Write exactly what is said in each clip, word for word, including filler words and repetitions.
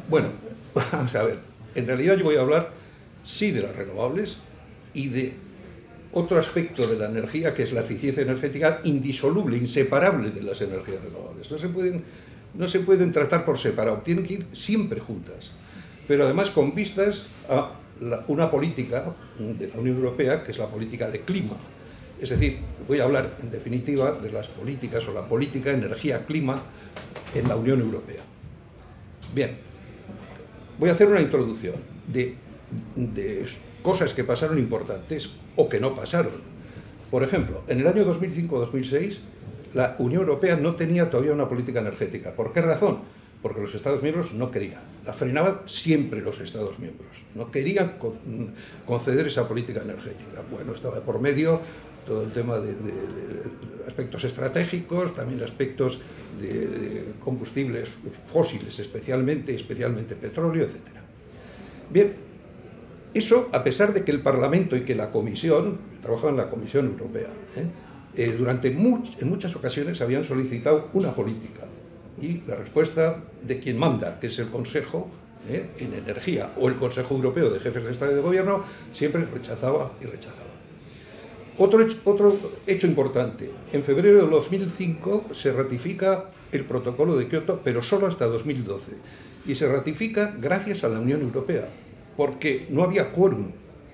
Bueno, vamos a ver. En realidad yo voy a hablar, sí, de las renovables y de otro aspecto de la energía, que es la eficiencia energética, indisoluble, inseparable de las energías renovables. No se pueden, no se pueden tratar por separado, tienen que ir siempre juntas. Pero además con vistas a la, una política de la Unión Europea, que es la política de clima. Es decir, voy a hablar en definitiva de las políticas o la política energía-clima en la Unión Europea. Bien, voy a hacer una introducción de, de cosas que pasaron importantes o que no pasaron. Por ejemplo, en el año dos mil cinco dos mil seis la Unión Europea no tenía todavía una política energética. ¿Por qué razón? Porque los Estados miembros no querían. La frenaban siempre los Estados miembros. No querían conceder esa política energética. Bueno, estaba por medio todo el tema de, de, de aspectos estratégicos, también aspectos de, de combustibles fósiles, especialmente, especialmente petróleo, etcétera. Bien, eso a pesar de que el Parlamento y que la Comisión, trabajaba en la Comisión Europea, ¿eh? Eh, durante much, en muchas ocasiones habían solicitado una política, y la respuesta de quien manda, que es el Consejo ¿eh? en Energía, o el Consejo Europeo de Jefes de Estado y de Gobierno, siempre rechazaba y rechazaba. Otro hecho, otro hecho importante, en febrero de dos mil cinco se ratifica el protocolo de Kioto, pero solo hasta dos mil doce, y se ratifica gracias a la Unión Europea, porque no había quórum.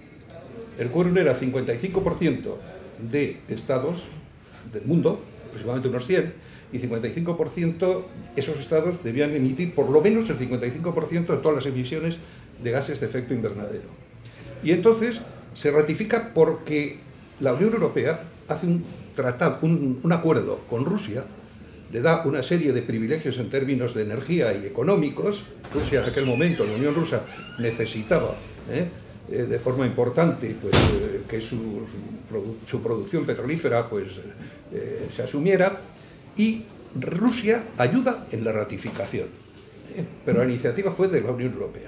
El quórum era cincuenta y cinco por ciento de estados del mundo, aproximadamente unos cien, y cincuenta y cinco por ciento esos estados debían emitir por lo menos el cincuenta y cinco por ciento de todas las emisiones de gases de efecto invernadero. Y entonces se ratifica porque la Unión Europea hace un tratado, un, un acuerdo con Rusia, le da una serie de privilegios en términos de energía y económicos. Rusia en aquel momento, la Unión Rusa, necesitaba ¿eh? Eh, de forma importante pues, eh, que su, su, su producción petrolífera pues, eh, se asumiera, y Rusia ayuda en la ratificación, ¿eh? pero la iniciativa fue de la Unión Europea.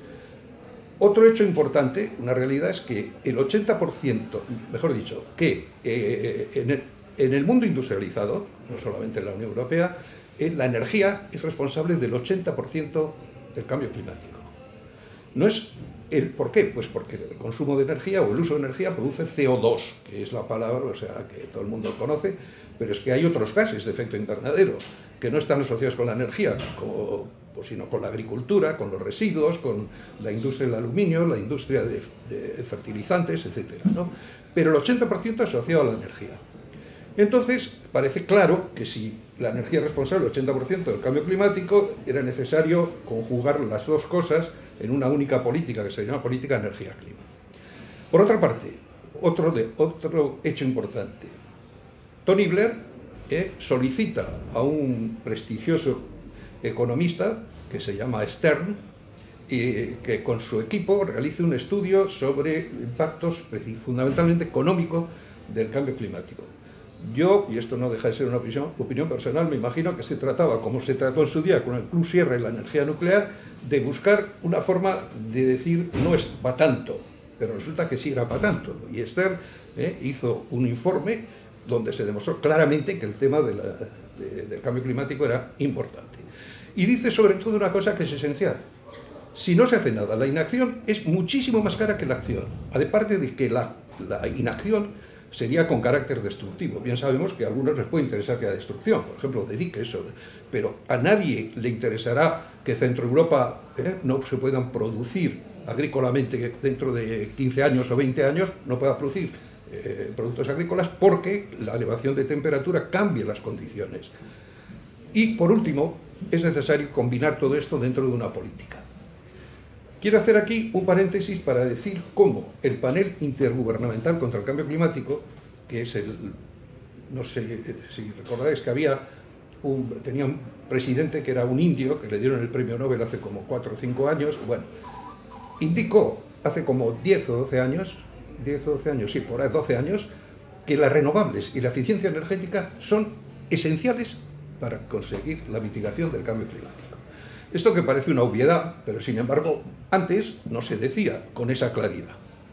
Otro hecho importante, una realidad, es que el ochenta por ciento, mejor dicho, que eh, en, el, en el mundo industrializado, no solamente en la Unión Europea, eh, la energía es responsable del ochenta por ciento del cambio climático. No es el, ¿por qué? Pues porque el consumo de energía o el uso de energía produce C O dos, que es la palabra, o sea, que todo el mundo conoce, pero es que hay otros gases de efecto invernadero que no están asociados con la energía, como, pues, sino con la agricultura, con los residuos, con la industria del aluminio, la industria de, de fertilizantes, etcétera, ¿no? Pero el ochenta por ciento asociado a la energía. Entonces, parece claro que si la energía es responsable del ochenta por ciento del cambio climático, era necesario conjugar las dos cosas en una única política, que se llama política energía-clima. Por otra parte, otro, de, otro hecho importante. Tony Blair eh, solicita a un prestigioso economista, que se llama Stern, y que con su equipo realice un estudio sobre impactos fundamentalmente económicos del cambio climático. Yo, y esto no deja de ser una opinión, opinión personal, me imagino que se trataba, como se trató en su día con el Club Sierra y la energía nuclear, de buscar una forma de decir no es para tanto, pero resulta que sí era para tanto. Y Stern eh, hizo un informe donde se demostró claramente que el tema de la, de, del cambio climático era importante. Y dice sobre todo una cosa que es esencial. Si no se hace nada, la inacción es muchísimo más cara que la acción. Aparte de que la, la inacción sería con carácter destructivo. Bien sabemos que a algunos les puede interesar que haya destrucción, por ejemplo, de diques, pero a nadie le interesará que Centro Europa eh, no se puedan producir agrícolamente dentro de quince años o veinte años, no pueda producir eh, productos agrícolas porque la elevación de temperatura cambia las condiciones. Y por último, es necesario combinar todo esto dentro de una política. Quiero hacer aquí un paréntesis para decir cómo el panel intergubernamental contra el cambio climático, que es el, no sé si recordáis que había un, tenía un presidente que era un indio, que le dieron el premio Nobel hace como cuatro o cinco años, bueno, indicó hace como diez o doce años, diez o doce años, sí, por ahí doce años, que las renovables y la eficiencia energética son esenciales para conseguir la mitigación del cambio climático. Esto que parece una obviedad, pero sin embargo, antes no se decía con esa claridad.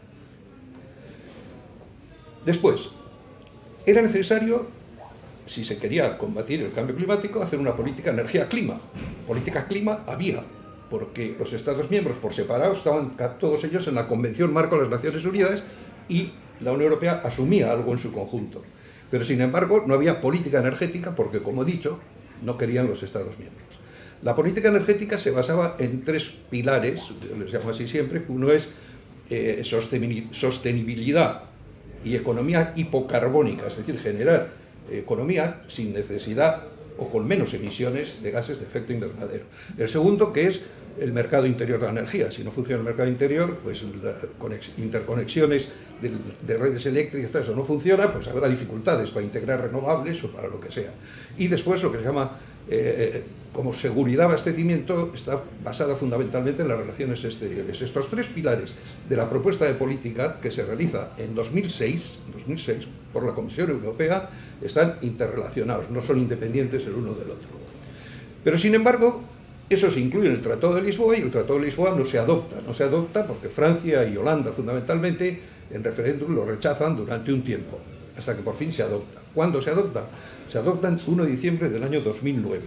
Después, era necesario, si se quería combatir el cambio climático, hacer una política energía-clima. Política clima había, porque los Estados miembros por separado estaban todos ellos en la Convención Marco de las Naciones Unidas y la Unión Europea asumía algo en su conjunto. Pero sin embargo no había política energética porque, como he dicho, no querían los Estados miembros. La política energética se basaba en tres pilares, les llamo así siempre. Uno es eh, sostenibilidad y economía hipocarbónica, es decir, generar economía sin necesidad o con menos emisiones de gases de efecto invernadero. El segundo, que es el mercado interior de la energía. Si no funciona el mercado interior, pues las interconexiones de, de redes eléctricas, todo eso no funciona, pues habrá dificultades para integrar renovables o para lo que sea. Y después lo que se llama, eh, como seguridad de abastecimiento, está basada fundamentalmente en las relaciones exteriores. Estos tres pilares de la propuesta de política que se realiza en dos mil seis, dos mil seis por la Comisión Europea están interrelacionados, no son independientes el uno del otro. Pero sin embargo, eso se incluye en el Tratado de Lisboa y el Tratado de Lisboa no se adopta. No se adopta porque Francia y Holanda, fundamentalmente, en referéndum lo rechazan durante un tiempo, hasta que por fin se adopta. ¿Cuándo se adopta? Se adopta el uno de diciembre del año dos mil nueve.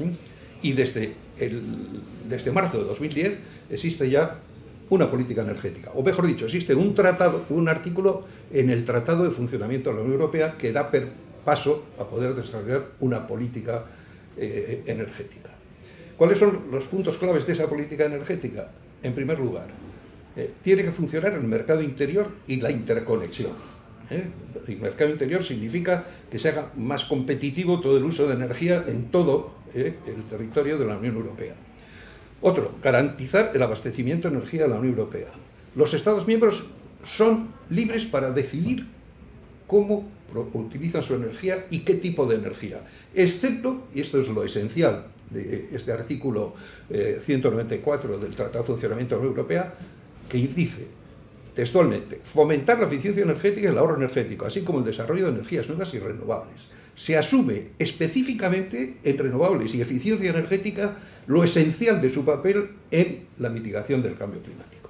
Y desde, el, desde marzo de dos mil diez existe ya una política energética. O mejor dicho, existe un tratado, un artículo en el Tratado de Funcionamiento de la Unión Europea que da per paso a poder desarrollar una política eh, energética. ¿Cuáles son los puntos claves de esa política energética? En primer lugar, eh, tiene que funcionar el mercado interior y la interconexión. ¿eh? El mercado interior significa que se haga más competitivo todo el uso de energía en todo eh, el territorio de la Unión Europea. Otro, garantizar el abastecimiento de energía de la Unión Europea. Los Estados miembros son libres para decidir cómo utilizan su energía y qué tipo de energía, excepto, y esto es lo esencial de este artículo eh, ciento noventa y cuatro del Tratado de Funcionamiento de la Unión Europea, que dice textualmente: fomentar la eficiencia energética y el ahorro energético, así como el desarrollo de energías nuevas y renovables. Se asume específicamente en renovables y eficiencia energética lo esencial de su papel en la mitigación del cambio climático.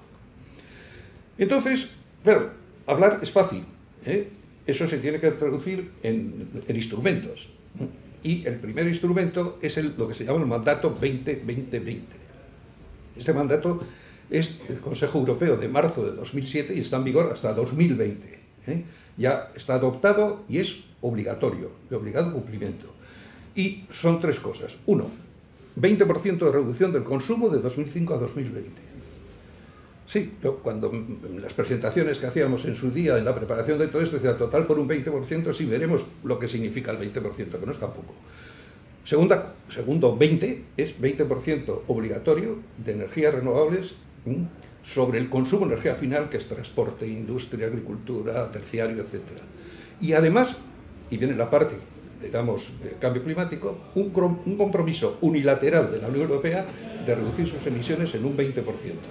Entonces, claro, hablar es fácil, ¿eh? Eso se tiene que traducir en, en instrumentos. Y el primer instrumento es el, lo que se llama el mandato veinte veinte veinte. Este mandato es del Consejo Europeo de marzo de dos mil siete y está en vigor hasta dos mil veinte. ¿eh? Ya está adoptado y es obligatorio, de obligado cumplimiento. Y son tres cosas. Uno, veinte por ciento de reducción del consumo de dos mil cinco a dos mil veinte. Sí, yo cuando en las presentaciones que hacíamos en su día, en la preparación de todo esto, decía total por un veinte por ciento, sí, veremos lo que significa el veinte por ciento, que no es tampoco. Segunda, segundo, veinte, es veinte por ciento obligatorio de energías renovables ¿m? sobre el consumo de energía final, que es transporte, industria, agricultura, terciario, etcétera. Y además, y viene la parte, digamos, de cambio climático, un, un compromiso unilateral de la Unión Europea de reducir sus emisiones en un veinte por ciento.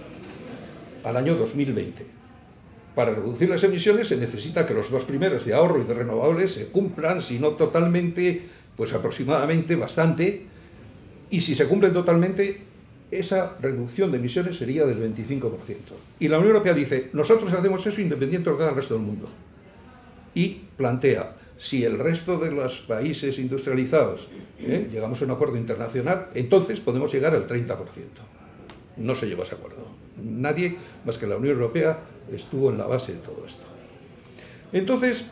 Al año dos mil veinte. Para reducir las emisiones se necesita que los dos primeros de ahorro y de renovables se cumplan, si no totalmente, pues aproximadamente bastante, y si se cumplen totalmente, esa reducción de emisiones sería del veinticinco por ciento. Y la Unión Europea dice, nosotros hacemos eso independiente de lo que haga el resto del mundo. Y plantea, si el resto de los países industrializados ¿eh? llegamos a un acuerdo internacional, entonces podemos llegar al treinta por ciento. No se llegó a ese acuerdo. Nadie más que la Unión Europea estuvo en la base de todo esto. Entonces,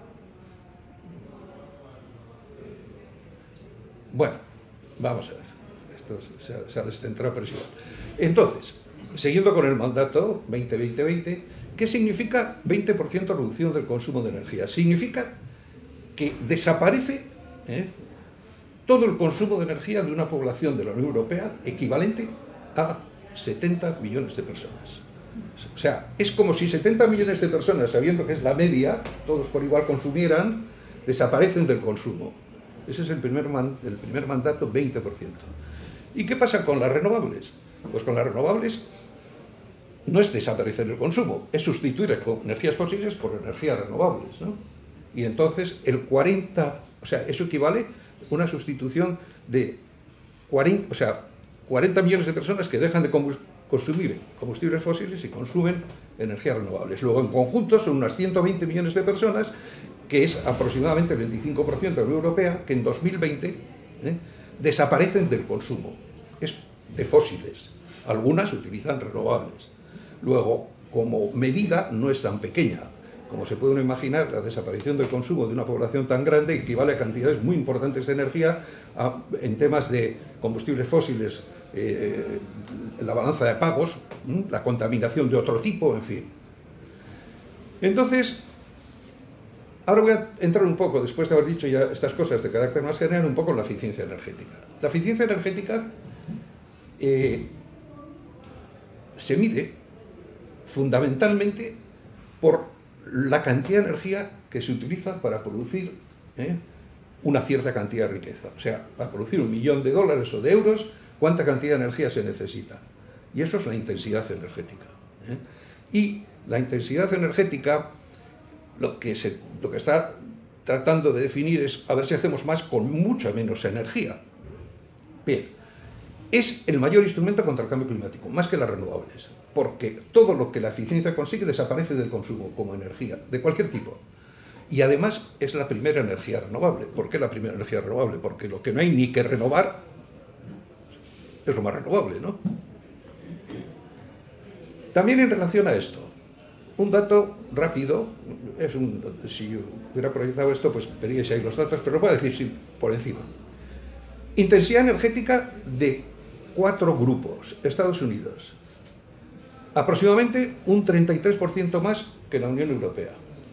bueno, vamos a ver. Esto se ha, se ha descentrado, pero es igual. Entonces, siguiendo con el mandato veinte veinte veinte, ¿qué significa veinte por ciento reducción del consumo de energía? Significa que desaparece ¿eh? todo el consumo de energía de una población de la Unión Europea equivalente a setenta millones de personas. O sea, es como si setenta millones de personas, sabiendo que es la media, todos por igual consumieran, desaparecen del consumo. Ese es el primer, man, el primer mandato, veinte por ciento. ¿Y qué pasa con las renovables? Pues con las renovables no es desaparecer el consumo, es sustituir energías fósiles por energías renovables, ¿no? Y entonces el cuarenta, o sea, eso equivale a una sustitución de cuarenta, o sea, cuarenta millones de personas que dejan de consumir combustibles fósiles y consumen energías renovables. Luego, en conjunto, son unas ciento veinte millones de personas, que es aproximadamente el veinticinco por ciento de la Unión Europea, que en dos mil veinte ¿eh? desaparecen del consumo es de fósiles. Algunas utilizan renovables. Luego, como medida, no es tan pequeña. Como se puede uno imaginar, la desaparición del consumo de una población tan grande equivale a cantidades muy importantes de energía a, en temas de combustibles fósiles, eh, la balanza de pagos, ¿m? la contaminación de otro tipo, en fin. Entonces, ahora voy a entrar un poco, después de haber dicho ya estas cosas de carácter más general, un poco en la eficiencia energética. La eficiencia energética eh, se mide fundamentalmente por la cantidad de energía que se utiliza para producir ¿eh? una cierta cantidad de riqueza. O sea, para producir un millón de dólares o de euros, ¿cuánta cantidad de energía se necesita? Y eso es la intensidad energética. ¿eh? Y la intensidad energética, lo que, se, lo que está tratando de definir es a ver si hacemos más con mucha menos energía. Bien, es el mayor instrumento contra el cambio climático, más que las renovables, porque todo lo que la eficiencia consigue desaparece del consumo como energía, de cualquier tipo. Y además es la primera energía renovable. ¿Por qué la primera energía renovable? Porque lo que no hay ni que renovar es lo más renovable, ¿no? También en relación a esto, un dato rápido, es un, si yo hubiera proyectado esto, pues veríais ahí los datos, pero lo voy a decir sí, por encima. Intensidad energética de cuatro grupos. Estados Unidos, aproximadamente un treinta y tres por ciento más que la Unión Europea.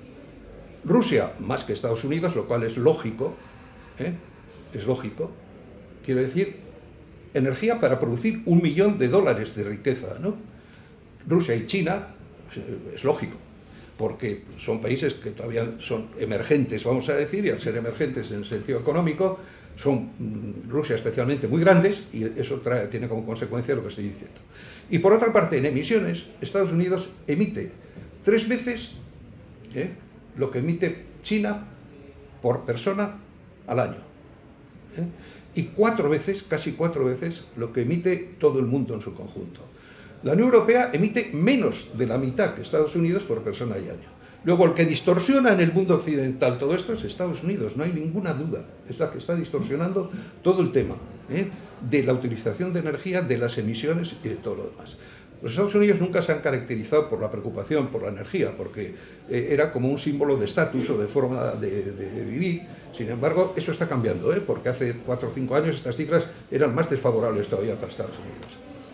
Rusia, más que Estados Unidos, lo cual es lógico, ¿eh? es lógico, quiero decir, energía para producir un millón de dólares de riqueza, ¿no? Rusia y China, es lógico, porque son países que todavía son emergentes, vamos a decir, y al ser emergentes en el sentido económico, son, Rusia especialmente, muy grandes, y eso trae, tiene como consecuencia lo que estoy diciendo. Y por otra parte, en emisiones, Estados Unidos emite tres veces ¿eh? lo que emite China por persona al año. ¿eh? Y cuatro veces, casi cuatro veces, lo que emite todo el mundo en su conjunto. La Unión Europea emite menos de la mitad que Estados Unidos por persona y año. Luego, el que distorsiona en el mundo occidental todo esto es Estados Unidos, no hay ninguna duda. Es la que está distorsionando todo el tema ¿eh? de la utilización de energía, de las emisiones y de todo lo demás. Los Estados Unidos nunca se han caracterizado por la preocupación por la energía, porque eh, era como un símbolo de estatus o de forma de, de, de vivir. Sin embargo, eso está cambiando, ¿eh? porque hace cuatro o cinco años estas cifras eran más desfavorables todavía para Estados Unidos.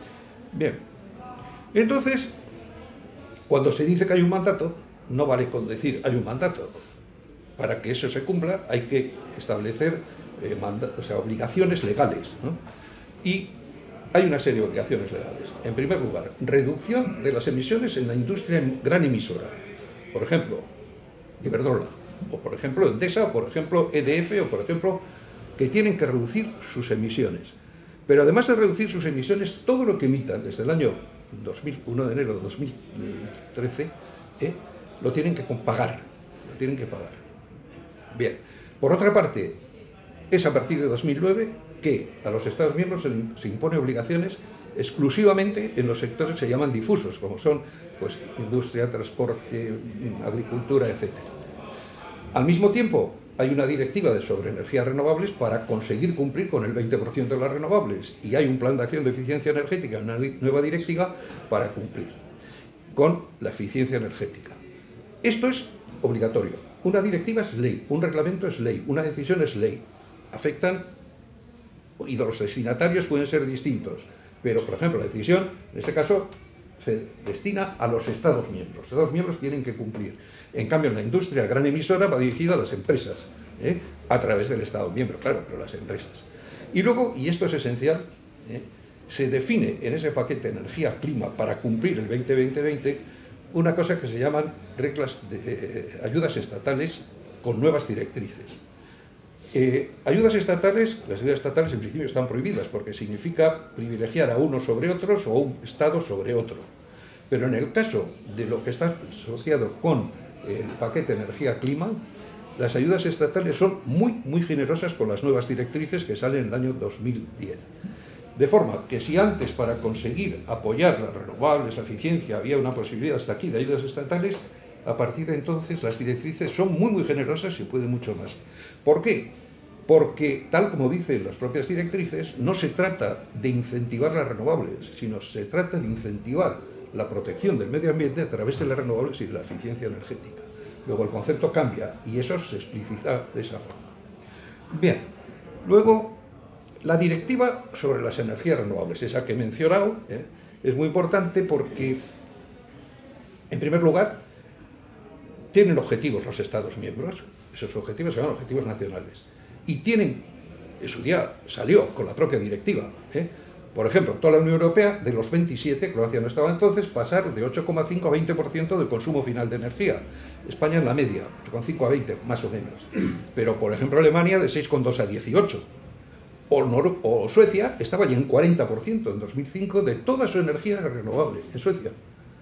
Bien, entonces, cuando se dice que hay un mandato, no vale con decir hay un mandato. Para que eso se cumpla hay que establecer eh, o sea, obligaciones legales, ¿no? Y hay una serie de obligaciones legales. En primer lugar, reducción de las emisiones en la industria gran emisora. Por ejemplo, Iberdrola, o por ejemplo Endesa, o por ejemplo E D F, o por ejemplo, que tienen que reducir sus emisiones. Pero además de reducir sus emisiones, todo lo que emitan desde el año dos mil, primero de enero de dos mil trece, ¿eh? lo tienen que pagar, lo tienen que pagar. Bien, por otra parte, es a partir de dos mil nueve que a los Estados miembros se, se impone obligaciones exclusivamente en los sectores que se llaman difusos, como son pues, industria, transporte, agricultura, etcétera. Al mismo tiempo, hay una directiva de sobre energías renovables para conseguir cumplir con el veinte por ciento de las renovables, y hay un plan de acción de eficiencia energética, una nueva directiva para cumplir con la eficiencia energética. Esto es obligatorio. Una directiva es ley, un reglamento es ley, una decisión es ley. Afectan, y los destinatarios pueden ser distintos, pero, por ejemplo, la decisión, en este caso, se destina a los Estados miembros. Los Estados miembros tienen que cumplir. En cambio, en la industria gran emisora va dirigida a las empresas, ¿eh? a través del Estado miembro, claro, pero las empresas. Y luego, y esto es esencial, ¿eh? se define en ese paquete energía-clima para cumplir el veinte veinte veinte una cosa que se llaman reglas de eh, ayudas estatales con nuevas directrices. Eh, ayudas estatales, las ayudas estatales en principio están prohibidas porque significa privilegiar a unos sobre otros o a un Estado sobre otro. Pero en el caso de lo que está asociado con el paquete energía-clima, las ayudas estatales son muy, muy generosas con las nuevas directrices que salen en el año dos mil diez. De forma que si antes para conseguir apoyar las renovables, la eficiencia, había una posibilidad hasta aquí de ayudas estatales, a partir de entonces las directrices son muy, muy generosas y pueden mucho más. ¿Por qué? Porque, tal como dicen las propias directrices, no se trata de incentivar las renovables, sino se trata de incentivar la protección del medio ambiente a través de las renovables y de la eficiencia energética. Luego el concepto cambia y eso se explicita de esa forma. Bien, luego la directiva sobre las energías renovables, esa que he mencionado, ¿eh? es muy importante porque, en primer lugar, tienen objetivos los Estados miembros, esos objetivos se llaman objetivos nacionales, y tienen, en su día salió con la propia directiva, ¿eh? por ejemplo, toda la Unión Europea, de los veintisiete, Croacia no estaba entonces, pasar de ocho coma cinco a veinte por ciento del consumo final de energía. España en la media, ocho coma cinco a veinte, más o menos. Pero, por ejemplo, Alemania de seis coma dos a dieciocho. O, Nor o Suecia estaba ya en cuarenta por ciento en dos mil cinco de toda su energía renovable, en Suecia.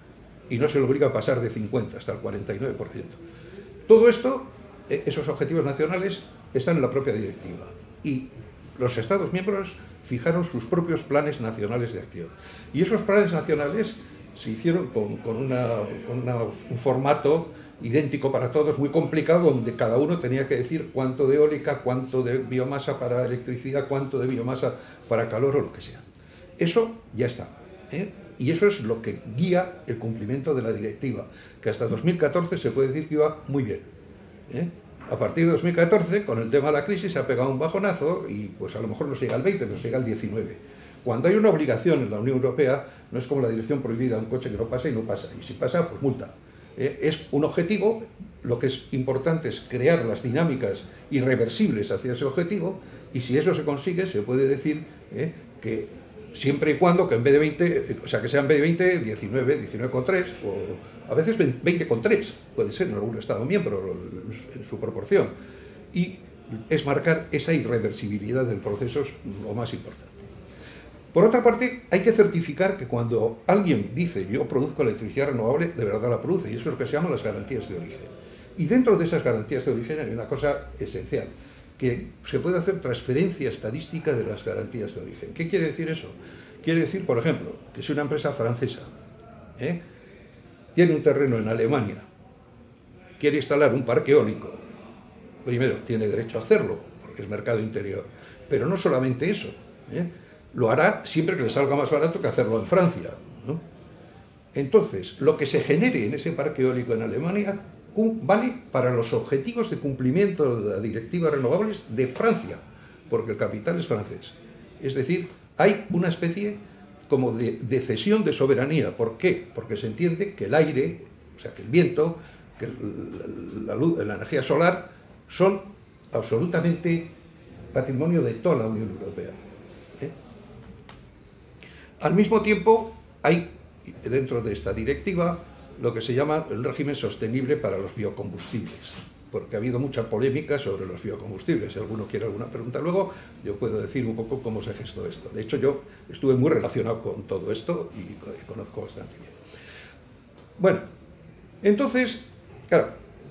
Y no se le obliga a pasar de cincuenta hasta el cuarenta y nueve por ciento. Todo esto, esos objetivos nacionales, están en la propia directiva. Y los Estados miembros fijaron sus propios planes nacionales de acción. Y esos planes nacionales se hicieron con, con, una, con una, un formato idéntico para todos, muy complicado, donde cada uno tenía que decir cuánto de eólica, cuánto de biomasa para electricidad, cuánto de biomasa para calor o lo que sea. Eso ya está, ¿eh? Y eso es lo que guía el cumplimiento de la directiva, que hasta dos mil catorce se puede decir que iba muy bien, ¿eh? A partir de dos mil catorce, con el tema de la crisis, se ha pegado un bajonazo y pues a lo mejor no se llega al veinte, pero se llega al diecinueve. Cuando hay una obligación en la Unión Europea, no es como la dirección prohibida, un coche que no pasa y no pasa, y si pasa, pues multa. Eh, es un objetivo, lo que es importante es crear las dinámicas irreversibles hacia ese objetivo, y si eso se consigue, se puede decir eh, que siempre y cuando que en vez de veinte, o sea, que sea en vez de veinte, diecinueve, diecinueve coma tres, o a veces veinte coma tres, puede ser en algún Estado miembro, en su proporción. Y es marcar esa irreversibilidad del proceso, es lo más importante. Por otra parte, hay que certificar que cuando alguien dice yo produzco electricidad renovable, de verdad la produce, y eso es lo que se llaman las garantías de origen. Y dentro de esas garantías de origen hay una cosa esencial, que se puede hacer transferencia estadística de las garantías de origen. ¿Qué quiere decir eso? Quiere decir, por ejemplo, que si una empresa francesa ¿eh? tiene un terreno en Alemania, quiere instalar un parque eólico, primero, tiene derecho a hacerlo, porque es mercado interior, pero no solamente eso, ¿eh? lo hará siempre que le salga más barato que hacerlo en Francia, ¿no? Entonces, lo que se genere en ese parque eólico en Alemania vale para los objetivos de cumplimiento de la Directiva Renovables de Francia, porque el capital es francés. Es decir, hay una especie como de, de cesión de soberanía. ¿Por qué? Porque se entiende que el aire, o sea, que el viento, que la, luz, la energía solar, son absolutamente patrimonio de toda la Unión Europea. ¿Eh? Al mismo tiempo, hay dentro de esta directiva lo que se llama el régimen sostenible para los biocombustibles, porque ha habido mucha polémica sobre los biocombustibles. Si alguno quiere alguna pregunta luego, yo puedo decir un poco cómo se gestó esto. De hecho, yo estuve muy relacionado con todo esto y conozco bastante bien. Bueno, entonces, claro,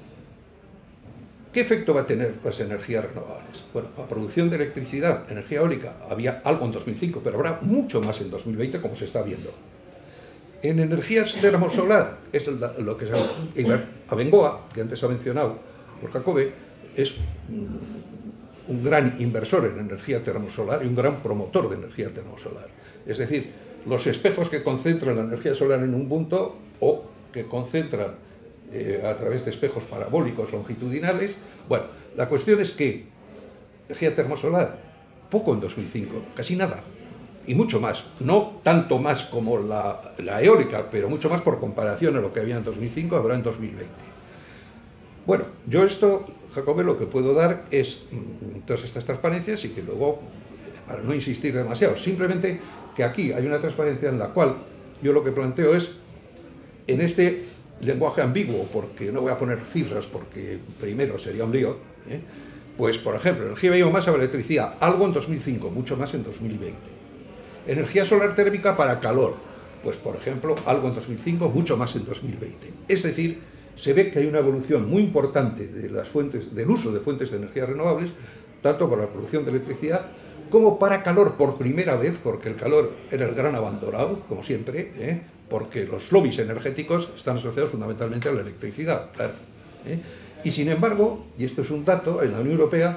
¿qué efecto va a tener las energías renovables? Bueno, la producción de electricidad, energía eólica, había algo en dos mil cinco, pero habrá mucho más en dos mil veinte, como se está viendo. En energías termosolar, es lo que se llama Abengoa, que antes ha mencionado por Jacobe, es un gran inversor en energía termosolar y un gran promotor de energía termosolar. Es decir, los espejos que concentran la energía solar en un punto o que concentran eh, a través de espejos parabólicos longitudinales. Bueno, la cuestión es que energía termosolar, poco en dos mil cinco, casi nada. Y mucho más, no tanto más como la, la eólica, pero mucho más por comparación a lo que había en dos mil cinco, habrá en dos mil veinte. Bueno, yo esto, Jacobe, lo que puedo dar es mm, todas estas transparencias y que luego, para no insistir demasiado, simplemente que aquí hay una transparencia en la cual yo lo que planteo es, en este lenguaje ambiguo, porque no voy a poner cifras porque primero sería un lío, ¿eh? Pues por ejemplo, energía biomasa o electricidad, algo en dos mil cinco, mucho más en dos mil veinte. Energía solar térmica para calor, pues por ejemplo, algo en dos mil cinco, mucho más en dos mil veinte. Es decir, se ve que hay una evolución muy importante de las fuentes, del uso de fuentes de energía renovables, tanto para la producción de electricidad como para calor por primera vez, porque el calor era el gran abandonado, como siempre, ¿eh? porque los lobbies energéticos están asociados fundamentalmente a la electricidad, claro, ¿eh? Y sin embargo, y esto es un dato, en la Unión Europea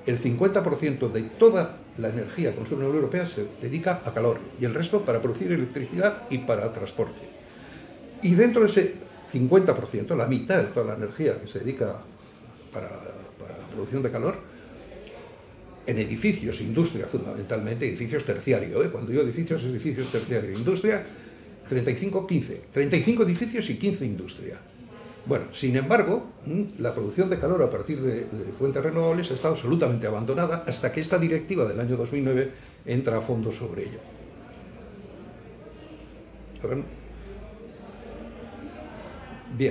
el cincuenta por ciento de toda la energía que consume la Unión Europea se dedica a calor y el resto para producir electricidad y para transporte. Y dentro de ese cincuenta por ciento, la mitad de toda la energía que se dedica para, para la producción de calor, en edificios, industria fundamentalmente, edificios terciarios, ¿eh? Cuando digo edificios, es edificios terciarios, industria, treinta y cinco, quince, treinta y cinco edificios y quince industria. Bueno, sin embargo, la producción de calor a partir de, de fuentes renovables ha estado absolutamente abandonada hasta que esta directiva del año dos mil nueve entra a fondo sobre ello. Bien.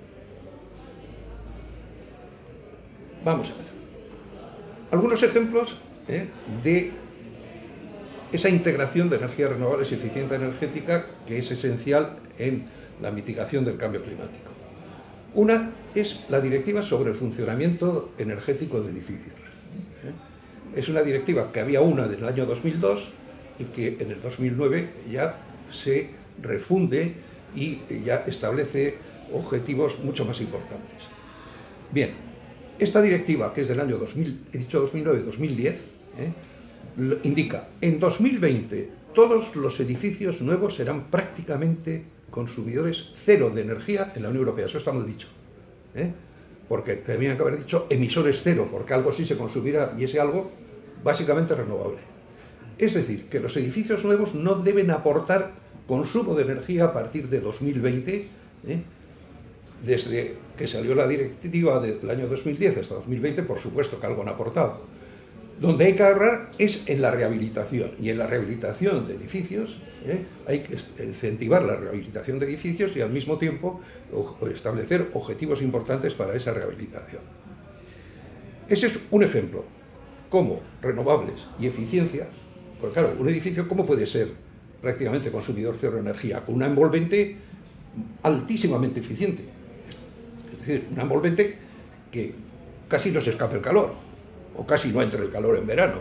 Vamos a ver. Algunos ejemplos ¿eh? de esa integración de energías renovables y eficiencia energética que es esencial en la mitigación del cambio climático. Una es la directiva sobre el funcionamiento energético de edificios. ¿eh? Es una directiva que había una del año dos mil dos y que en el dos mil nueve ya se refunde y ya establece objetivos mucho más importantes. Bien, esta directiva, que es del año dos mil, he dicho dos mil nueve, dos mil diez, ¿eh? indica, en dos mil veinte todos los edificios nuevos serán prácticamente consumidores cero de energía en la Unión Europea. Eso está mal dicho, ¿eh? porque tendrían que haber dicho emisores cero, porque algo sí se consumirá y ese algo básicamente renovable. Es decir, que los edificios nuevos no deben aportar consumo de energía a partir de dos mil veinte, ¿eh? Desde que salió la directiva del año dos mil diez hasta dos mil veinte, por supuesto que algo han aportado. Donde hay que ahorrar es en la rehabilitación, y en la rehabilitación de edificios ¿eh? hay que incentivar la rehabilitación de edificios y al mismo tiempo establecer objetivos importantes para esa rehabilitación. Ese es un ejemplo, cómo renovables y eficiencia, porque claro, un edificio ¿cómo puede ser prácticamente consumidor cero de energía? Con una envolvente altísimamente eficiente, es decir, una envolvente que casi no se escape el calor, o casi no entra el calor en verano.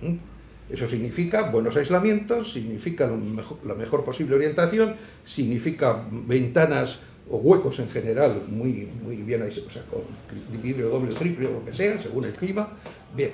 Eso significa buenos aislamientos, significa lo mejor, la mejor posible orientación, significa ventanas o huecos en general muy, muy bien aislados, o sea, con vidrio doble o triple o lo que sea, según el clima. Bien,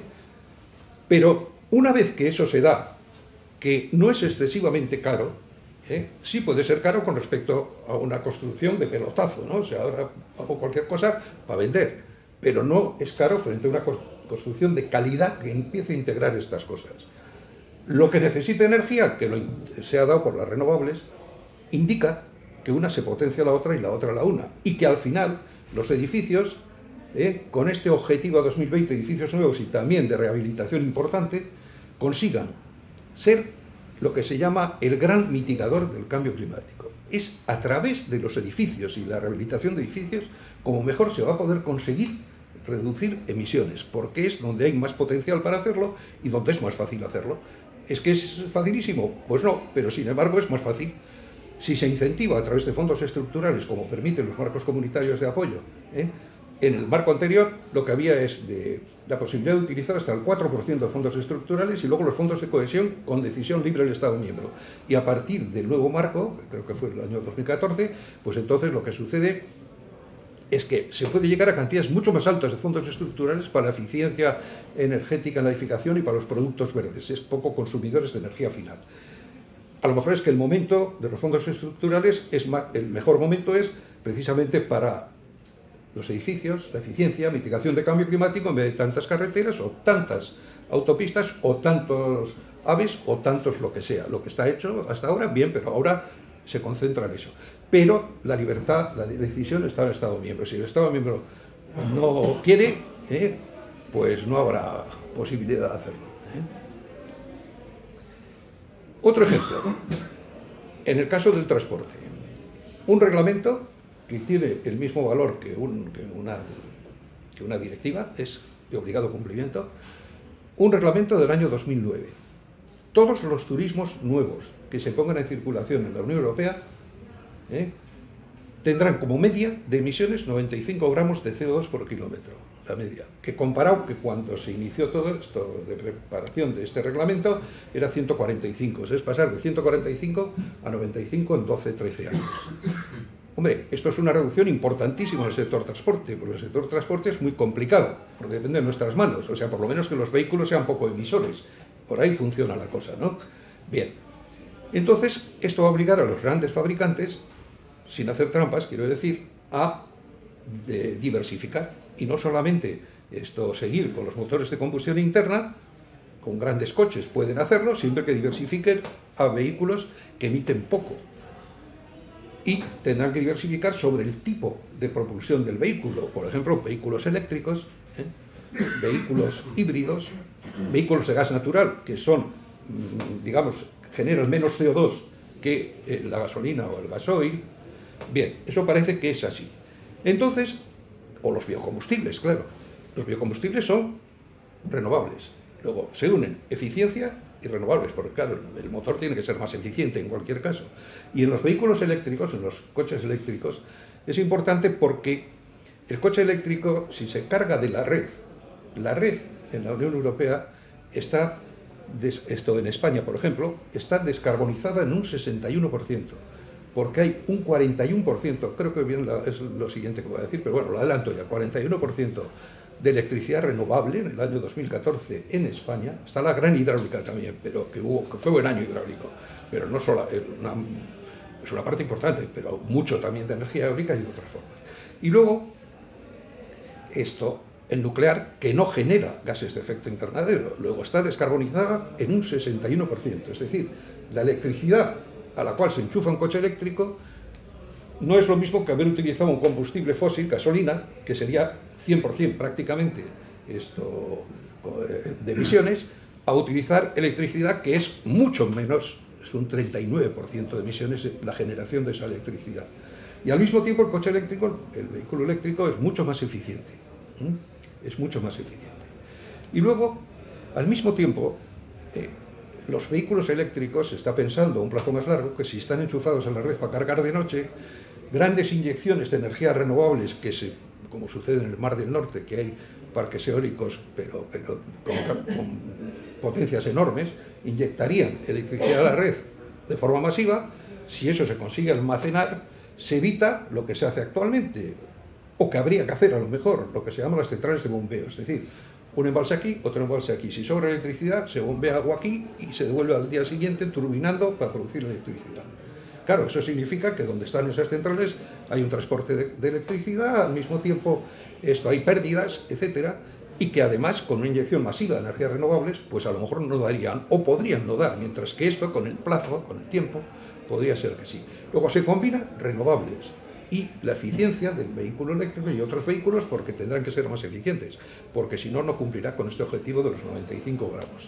pero una vez que eso se da, que no es excesivamente caro, ¿eh? sí puede ser caro con respecto a una construcción de pelotazo, ¿no? O sea, ahora hago cualquier cosa para vender, pero no es caro frente a una construcción de calidad que empiece a integrar estas cosas. Lo que necesita energía, que lo, se ha dado por las renovables, indica que una se potencia a la otra y la otra a la una, y que al final los edificios, ¿eh? con este objetivo a dos mil veinte, edificios nuevos y también de rehabilitación importante, consigan ser lo que se llama el gran mitigador del cambio climático. Es a través de los edificios y la rehabilitación de edificios como mejor se va a poder conseguir reducir emisiones, porque es donde hay más potencial para hacerlo y donde es más fácil hacerlo. ¿Es que es facilísimo? Pues no, pero sin embargo es más fácil. Si se incentiva a través de fondos estructurales, como permiten los marcos comunitarios de apoyo, ¿eh? en el marco anterior lo que había es de la posibilidad de utilizar hasta el cuatro por ciento de fondos estructurales y luego los fondos de cohesión con decisión libre del Estado miembro. Y a partir del nuevo marco, creo que fue el año dos mil catorce, pues entonces lo que sucede es que se puede llegar a cantidades mucho más altas de fondos estructurales para la eficiencia energética en la edificación y para los productos verdes. Es poco consumidores de energía final. A lo mejor es que el momento de los fondos estructurales, es más, el mejor momento es precisamente para los edificios, la eficiencia, mitigación de cambio climático, en vez de tantas carreteras o tantas autopistas o tantos aves o tantos lo que sea. Lo que está hecho hasta ahora, bien, pero ahora se concentra en eso. Pero la libertad, la decisión está en el Estado miembro. Si el Estado miembro no quiere, ¿eh? pues no habrá posibilidad de hacerlo. ¿eh? Otro ejemplo, en el caso del transporte, un reglamento que tiene el mismo valor que, un, que, una, que una directiva, es de obligado cumplimiento, un reglamento del año dos mil nueve. Todos los turismos nuevos que se pongan en circulación en la Unión Europea ¿eh? tendrán como media de emisiones noventa y cinco gramos de C O dos por kilómetro, la media, que comparado que cuando se inició todo esto de preparación de este reglamento era ciento cuarenta y cinco, es pasar de ciento cuarenta y cinco a noventa y cinco en doce trece años. Hombre, esto es una reducción importantísima en el sector transporte, porque el sector transporte es muy complicado, porque depende de nuestras manos, o sea, por lo menos que los vehículos sean poco emisores. Por ahí funciona la cosa, ¿no? Bien. Entonces, esto va a obligar a los grandes fabricantes, sin hacer trampas, quiero decir, a de diversificar. Y no solamente esto seguir con los motores de combustión interna, con grandes coches pueden hacerlo, siempre que diversifiquen a vehículos que emiten poco. Y tendrán que diversificar sobre el tipo de propulsión del vehículo. Por ejemplo, vehículos eléctricos, ¿eh? vehículos híbridos, vehículos de gas natural, que son, digamos, generan menos C O dos que eh, la gasolina o el gasoil. Bien, eso parece que es así. Entonces, o los biocombustibles, claro. Los biocombustibles son renovables. Luego se unen eficiencia y renovables, porque claro, el motor tiene que ser más eficiente en cualquier caso. Y en los vehículos eléctricos, en los coches eléctricos, es importante porque el coche eléctrico, si se carga de la red, la red en la Unión Europea está, esto en España por ejemplo, está descarbonizada en un sesenta y uno por ciento, porque hay un cuarenta y uno por ciento, creo que bien la, es lo siguiente que voy a decir, pero bueno, lo adelanto ya, cuarenta y uno por ciento de electricidad renovable en el año dos mil catorce en España. Está la gran hidráulica también, pero que, hubo, que fue buen año hidráulico, pero no solo, es una, es una parte importante, pero mucho también de energía eólica y de otras formas. Y luego, esto, el nuclear, que no genera gases de efecto invernadero, luego está descarbonizada en un sesenta y uno por ciento, es decir, la electricidad a la cual se enchufa un coche eléctrico no es lo mismo que haber utilizado un combustible fósil, gasolina, que sería cien por cien prácticamente esto, de emisiones, a utilizar electricidad que es mucho menos, es un treinta y nueve por ciento de emisiones la generación de esa electricidad. Y al mismo tiempo el coche eléctrico, el vehículo eléctrico es mucho más eficiente, ¿eh? es mucho más eficiente. Y luego, al mismo tiempo, eh, los vehículos eléctricos, se está pensando a un plazo más largo, que si están enchufados a la red para cargar de noche, grandes inyecciones de energías renovables, que se, como sucede en el Mar del Norte, que hay parques eólicos, pero, pero con, con potencias enormes, inyectarían electricidad a la red de forma masiva. Si eso se consigue almacenar, se evita lo que se hace actualmente, o que habría que hacer a lo mejor, lo que se llama las centrales de bombeo, es decir, un embalse aquí, otro embalse aquí. Si sobra electricidad, se bombea agua aquí y se devuelve al día siguiente turbinando para producir electricidad. Claro, eso significa que donde están esas centrales hay un transporte de, de electricidad, al mismo tiempo esto hay pérdidas, etcétera, y que además con una inyección masiva de energías renovables, pues a lo mejor no darían, o podrían no dar, mientras que esto con el plazo, con el tiempo, podría ser que sí. Luego se combina renovables y la eficiencia del vehículo eléctrico y otros vehículos, porque tendrán que ser más eficientes, porque si no, no cumplirá con este objetivo de los noventa y cinco gramos.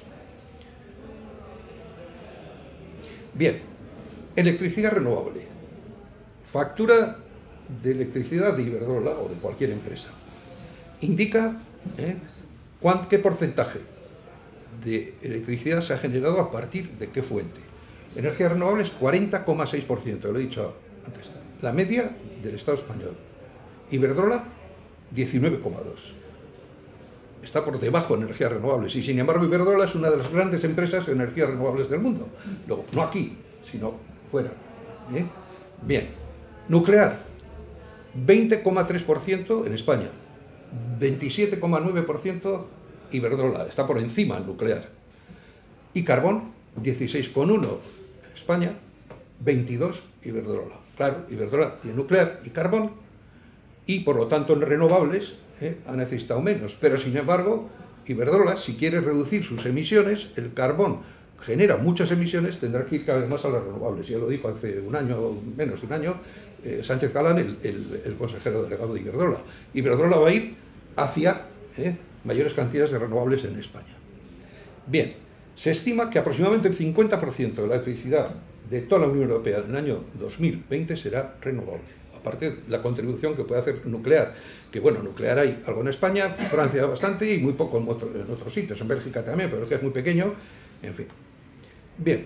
Bien, electricidad renovable. Factura de electricidad de Iberdrola o de cualquier empresa. Indica ¿eh? qué porcentaje de electricidad se ha generado a partir de qué fuente. Energías renovables, cuarenta coma seis por ciento, lo he dicho antes. La media del Estado español. Iberdrola, diecinueve coma dos por ciento. Está por debajo de energías renovables y sin embargo Iberdrola es una de las grandes empresas de energías renovables del mundo. Luego, no aquí, sino fuera. ¿Eh? Bien. Nuclear, veinte coma tres por ciento en España. veintisiete coma nueve por ciento Iberdrola, está por encima el nuclear. Y carbón, dieciséis coma uno por ciento España, veintidós por ciento Iberdrola. Claro, Iberdrola y el nuclear y carbón, y por lo tanto en renovables eh, ha necesitado menos. Pero sin embargo, Iberdrola, si quiere reducir sus emisiones, el carbón genera muchas emisiones, tendrá que ir cada vez más a las renovables. Ya lo dijo hace un año, menos de un año, eh, Sánchez Galán, el, el, el consejero delegado de Iberdrola. Iberdrola va a ir hacia eh, mayores cantidades de renovables en España. Bien, se estima que aproximadamente el cincuenta por ciento de la electricidad de toda la Unión Europea en el año dos mil veinte será renovable. Aparte de la contribución que puede hacer nuclear, que bueno, nuclear hay algo en España, Francia bastante y muy poco en, otro, en otros sitios, en Bélgica también, pero es que es muy pequeño, en fin. Bien.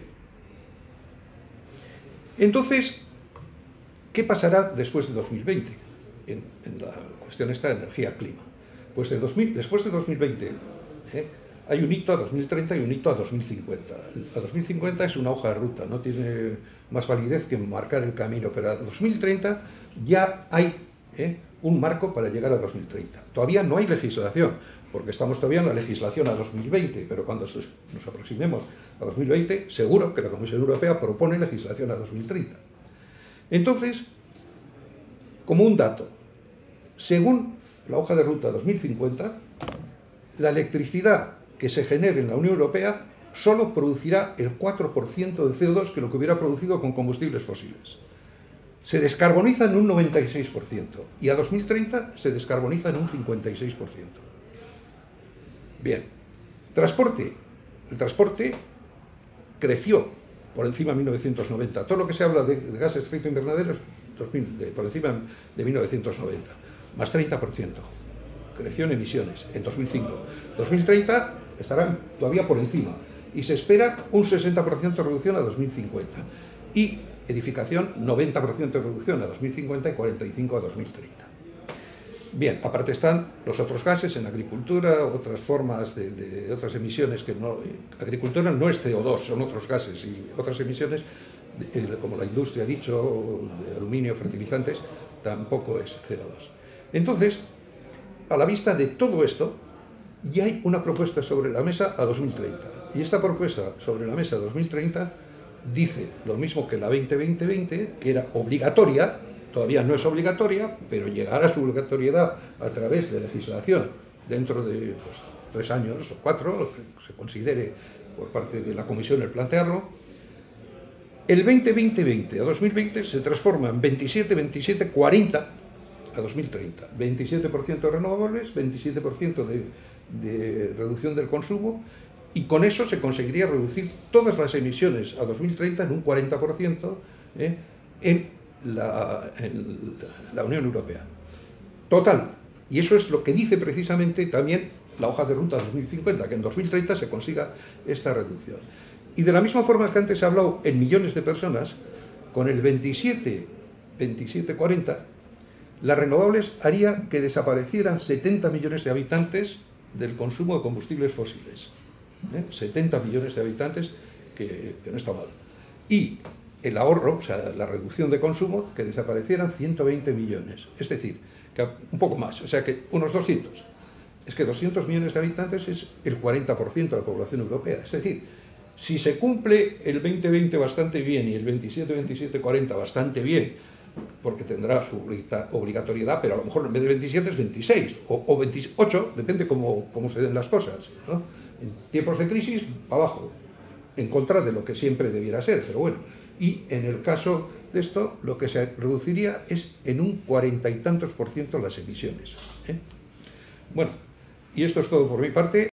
Entonces, ¿qué pasará después de dos mil veinte? En, en la cuestión esta de energía-clima. Pues de dos mil, después de dos mil veinte, ¿eh? hay un hito a dos mil treinta y un hito a dos mil cincuenta. A dos mil cincuenta es una hoja de ruta, no tiene más validez que marcar el camino, pero a dos mil treinta ya hay ¿eh? un marco para llegar a dos mil treinta. Todavía no hay legislación, porque estamos todavía en la legislación a dos mil veinte, pero cuando nos aproximemos a dos mil veinte, seguro que la Comisión Europea propone legislación a dos mil treinta. Entonces, como un dato, según la hoja de ruta dos mil cincuenta, la electricidad que se genere en la Unión Europea solo producirá el cuatro por ciento de C O dos que lo que hubiera producido con combustibles fósiles. Se descarboniza en un noventa y seis por ciento y a dos mil treinta se descarboniza en un cincuenta y seis por ciento. Bien, transporte. El transporte creció por encima de mil novecientos noventa. Todo lo que se habla de, de gases de efecto invernadero es de, por encima de mil novecientos noventa, más treinta por ciento. Creció en emisiones en dos mil cinco. dos mil treinta estarán todavía por encima y se espera un sesenta por ciento de reducción a dos mil cincuenta y edificación noventa por ciento de reducción a dos mil cincuenta y cuarenta y cinco por ciento a dos mil treinta. Bien, aparte están los otros gases en agricultura, otras formas de, de otras emisiones que no... Agricultura no es C O dos, son otros gases y otras emisiones, de, como la industria ha dicho, de aluminio, fertilizantes, tampoco es C O dos. Entonces, a la vista de todo esto, ya hay una propuesta sobre la mesa a dos mil treinta. Y esta propuesta sobre la mesa a dos mil treinta dice lo mismo que la veinte veinte veinte, que era obligatoria, todavía no es obligatoria, pero llegará a su obligatoriedad a través de legislación dentro de pues, tres años o cuatro, lo que se considere por parte de la Comisión el plantearlo. El veinte veinte veinte a dos mil veinte se transforma en veintisiete veintisiete cuarenta a dos mil treinta. veintisiete por ciento de renovables, veintisiete por ciento de, de reducción del consumo, y con eso se conseguiría reducir todas las emisiones a dos mil treinta en un cuarenta por ciento ¿eh? en, la, en la Unión Europea. Total. Y eso es lo que dice precisamente también la hoja de ruta dos mil cincuenta, que en dos mil treinta se consiga esta reducción. Y de la misma forma que antes he hablado en millones de personas, con el veintisiete veintisiete cuarenta, las renovables haría que desaparecieran setenta millones de habitantes del consumo de combustibles fósiles. ¿Eh? setenta millones de habitantes, que, que no está mal. Y el ahorro, o sea, la reducción de consumo, que desaparecieran ciento veinte millones. Es decir, que un poco más, o sea que unos doscientos. Es que doscientos millones de habitantes es el cuarenta por ciento de la población europea. Es decir, si se cumple el veinte veinte bastante bien y el veintisiete veintisiete cuarenta bastante bien, porque tendrá su obligatoriedad, pero a lo mejor en vez de veintisiete es veintiséis o, o veintiocho, depende cómo, cómo se den las cosas, ¿no? En tiempos de crisis, para abajo, en contra de lo que siempre debiera ser, pero bueno. Y en el caso de esto, lo que se reduciría es en un cuarenta y tantos por ciento las emisiones, ¿eh? Bueno, y esto es todo por mi parte.